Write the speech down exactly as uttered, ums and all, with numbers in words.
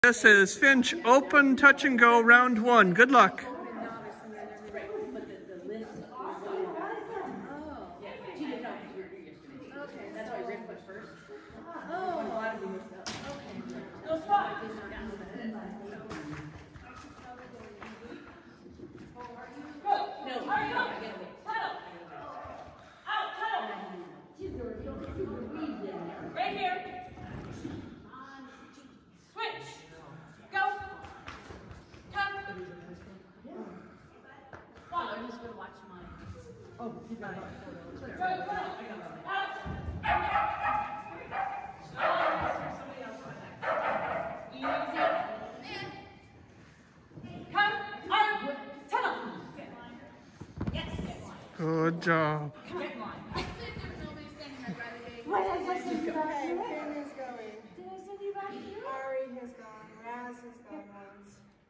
This is Finch Open Touch and Go round one. Good luck. Right here. Switch. Go. Come. One. I'm just going to watch mine. Oh, he's got it. Go, go. Out. Easy. Come. Arm. Tunnel. Yes. Good job. Come on. Okay, Finn is going. Did I send you back here? Ari has gone. Raz has gone once.